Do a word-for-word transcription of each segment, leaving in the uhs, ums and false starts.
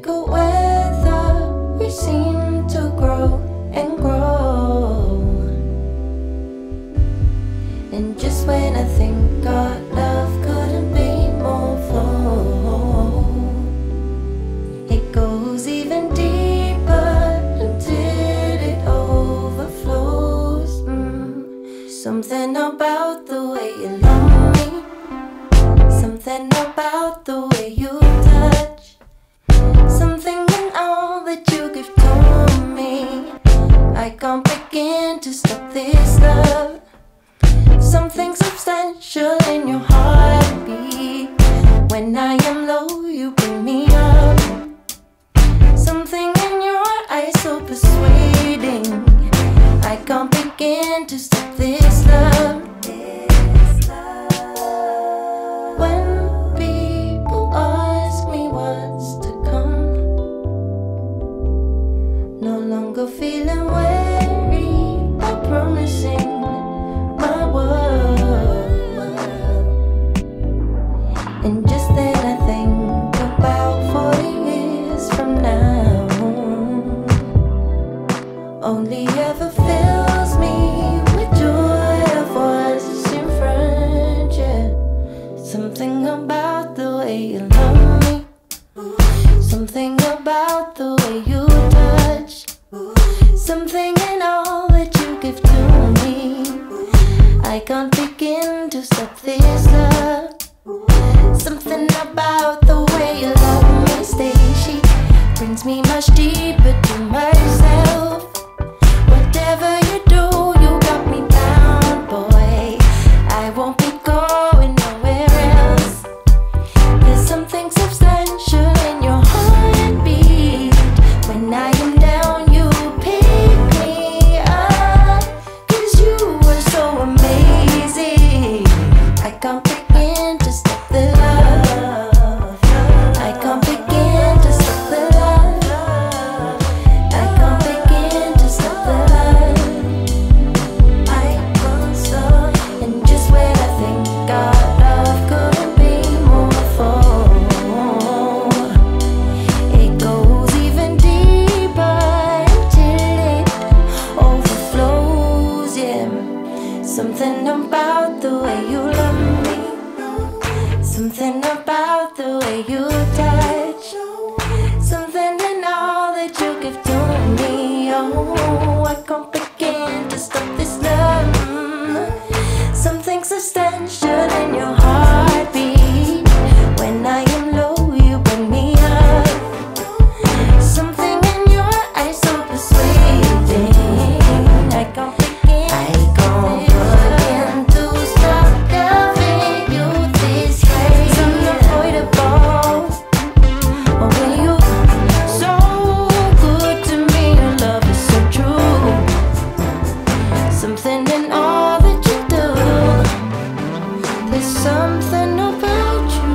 cold weather, we seem to grow and grow. And just when I think our love couldn't be more flow, it goes even deeper until it overflows. mm. Something about the way you love me, something about the way you touch, something in all that you give to me. I can't begin to stop this love. Something substantial in your heartbeat. When I am low, you bring me up. Something in your eyes so persuading. I can't begin to stop this love. This love. When people ask me what's to come, no longer feeling wary or promising my world. And just then I think about forty years from now, only ever fills me with joy of what's in front. Yeah. Something about the way you love me, something about the way you touch, something in all that you give to me. I can't begin to stop this love. Something about the way you love me stays. She brings me much deeper to myself. Whatever you do, you got me down, boy. I won't be going nowhere else. There's something substantial in your heartbeat. When I am down, you pick me up, 'cause you are so amazing. I can't begin to stop the love. I can't begin to stop the love. I can't begin to stop the love. I can't stop. And just when I think our love couldn't be more full, it goes even deeper until it overflows. Yeah. Something about the way you love me, something about the way you touch, something in all that you give to me. Oh, I can't begin to stop this love. Mm. Something substantial in your heartbeat. When I am low, you bring me up. Something in your eyes so persuading. I can't begin. I can't begin to stop loving you this way. It's unavoidable. Oh, when you so good to me, your love is so true. Something in all that you do. There's something about you.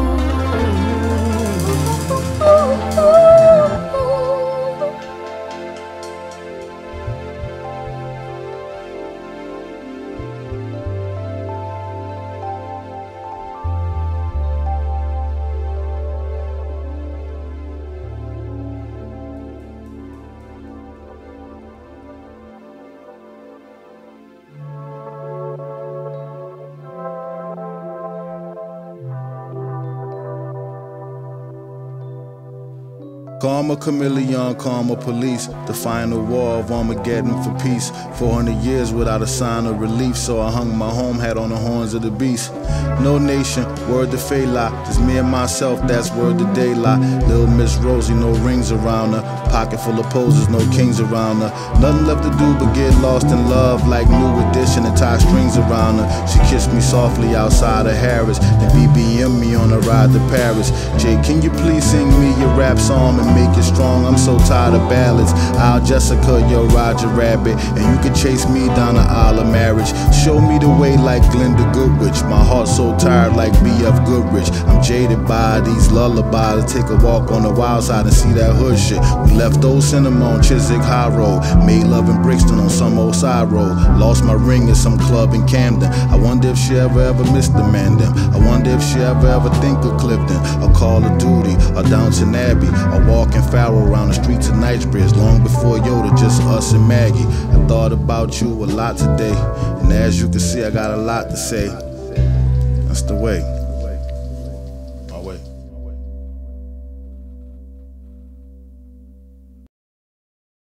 Karma chameleon, karma police, the final war of Armageddon for peace. four hundred years without a sign of relief, so I hung my home hat on the horns of the beast. No nation, word to Fela, just me and myself, that's word to daylight. Little Miss Rosie, no rings around her, pocket full of poses, no kings around her. Nothing left to do but get lost in love, like New Edition and tie strings around her. She kissed me softly outside of Harris, then B B M me on a ride to Paris. Jay, can you please sing me your rap song and make it strong? I'm so tired of ballads. I'll Jessica, your Roger Rabbit, and you can chase me down the aisle of marriage. Show me the way like Glenda Goodrich. My heart's so tired like B F Goodrich. I'm jaded by these lullabies. Take a walk on the wild side and see that hood shit. We left old cinema on Chiswick High Road, made love in Brixton on some old side road. Lost my ring at some club in Camden. I wonder if she ever ever missed the man them. I wonder if she ever ever think of Clifton or Call of Duty or Downton Abbey or Wall walking Pharaoh around the streets of Knightsbridge, long before Yoda, just us and Maggie. I thought about you a lot today, and as you can see, I got a lot to say. That's the way.